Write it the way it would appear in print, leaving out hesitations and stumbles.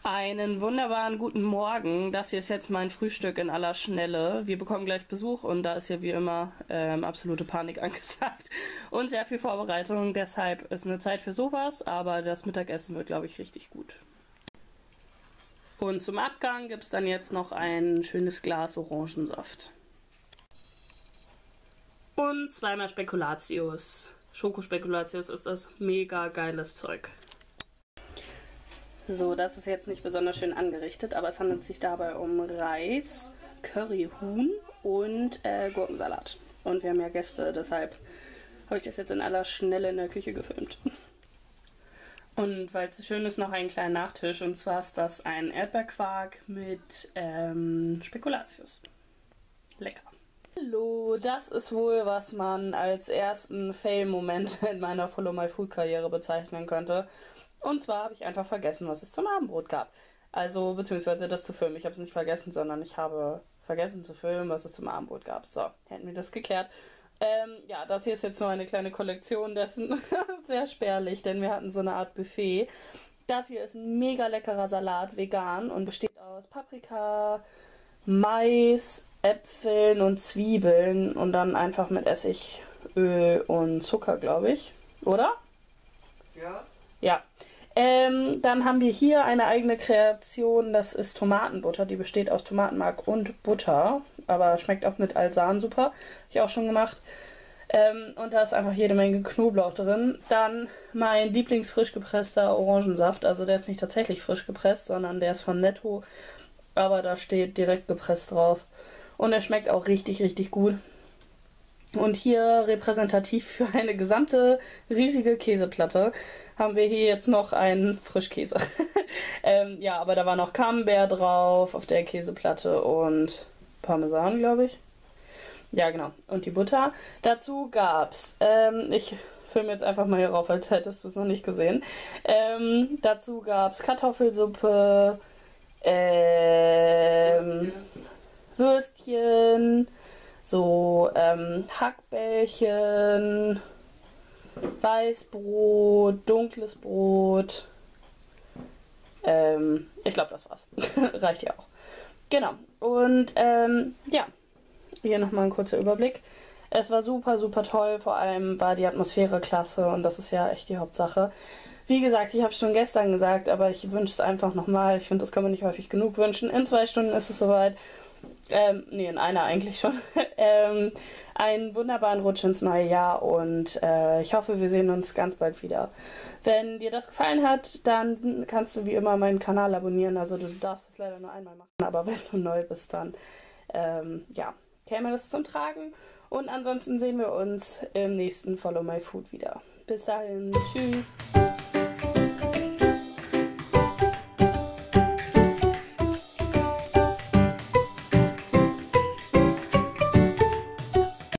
Einen wunderbaren guten Morgen. Das hier ist jetzt mein Frühstück in aller Schnelle. Wir bekommen gleich Besuch und da ist ja wie immer absolute Panik angesagt und sehr viel Vorbereitung. Deshalb ist eine Zeit für sowas, aber das Mittagessen wird, glaube ich, richtig gut. Und zum Abgang gibt es dann jetzt noch ein schönes Glas Orangensaft. Und zweimal Spekulatius. Schokospekulatius ist das mega geiles Zeug. So, das ist jetzt nicht besonders schön angerichtet, aber es handelt sich dabei um Reis, Curryhuhn und Gurkensalat. Und wir haben ja Gäste, deshalb habe ich das jetzt in aller Schnelle in der Küche gefilmt. Und weil es so schön ist, noch einen kleinen Nachtisch. Und zwar ist das ein Erdbeerquark mit Spekulatius. Lecker. Hallo, das ist wohl, was man als ersten Fail-Moment in meiner Follow My Food-Karriere bezeichnen könnte. Und zwar habe ich einfach vergessen, was es zum Abendbrot gab. Also, beziehungsweise das zu filmen. Ich habe es nicht vergessen, sondern ich habe vergessen zu filmen, was es zum Abendbrot gab. So, hätten wir das geklärt. Ja, das hier ist jetzt nur eine kleine Kollektion dessen. Sehr spärlich, denn wir hatten so eine Art Buffet. Das hier ist ein mega leckerer Salat, vegan, und besteht aus Paprika, Mais, Äpfeln und Zwiebeln und dann einfach mit Essig, Öl und Zucker, glaube ich. Oder? Ja. Ja. Dann haben wir hier eine eigene Kreation, das ist Tomatenbutter, die besteht aus Tomatenmark und Butter, aber schmeckt auch mit Alsan super, habe ich auch schon gemacht. Und da ist einfach jede Menge Knoblauch drin. Dann mein Lieblingsfrisch gepresster Orangensaft, also der ist nicht tatsächlich frisch gepresst, sondern der ist von Netto, aber da steht direkt gepresst drauf. Und er schmeckt auch richtig, richtig gut. Und hier repräsentativ für eine gesamte riesige Käseplatte haben wir hier jetzt noch einen Frischkäse. Ja, aber da war noch Camembert drauf auf der Käseplatte und Parmesan, glaube ich. Ja, genau. Und die Butter. Dazu gab's, ich filme jetzt einfach mal hier rauf, als hättest du es noch nicht gesehen. Dazu gab's Kartoffelsuppe, Würstchen, so Hackbällchen, Weißbrot, dunkles Brot. Ich glaube, das war's. Reicht ja auch. Genau. Und ja, hier nochmal ein kurzer Überblick. Es war super, super toll. Vor allem war die Atmosphäre klasse und das ist ja echt die Hauptsache. Wie gesagt, ich habe es schon gestern gesagt, aber ich wünsche es einfach nochmal. Ich finde, das kann man nicht häufig genug wünschen. In 2 Stunden ist es soweit. Nee, in einer eigentlich schon. Einen wunderbaren Rutsch ins neue Jahr und ich hoffe, wir sehen uns ganz bald wieder. Wenn dir das gefallen hat, dann kannst du wie immer meinen Kanal abonnieren. Also du darfst es leider nur einmal machen, aber wenn du neu bist, dann ja, käme das zum Tragen. Und ansonsten sehen wir uns im nächsten Follow My Food wieder. Bis dahin, tschüss!